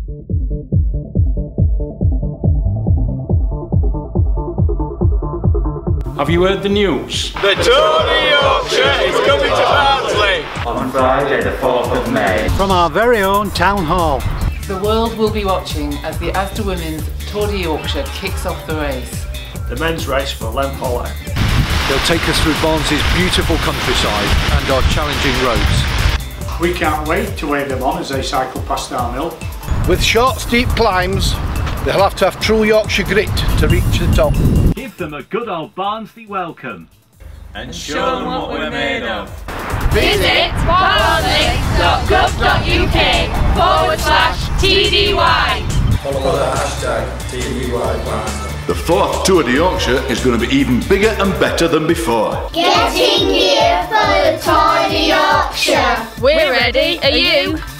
Have you heard the news? The Tour de Yorkshire is coming to Barnsley on Friday the 4th of May. From our very own town hall. The world will be watching as the Asda Women's Tour de Yorkshire kicks off the race. The men's race for Len Pollak. They'll take us through Barnsley's beautiful countryside and our challenging roads. We can't wait to wave them on as they cycle past our mill. With short, steep climbs, they'll have to have true Yorkshire grit to reach the top. Give them a good old Barnsley welcome. and show them what we're made of. Visit barnsley.gov.uk/TDY. Follow the hashtag TDY Barnsley. The 4th Tour de Yorkshire is going to be even bigger and better than before. Getting gear for the Tour de Yorkshire. We're ready, are you?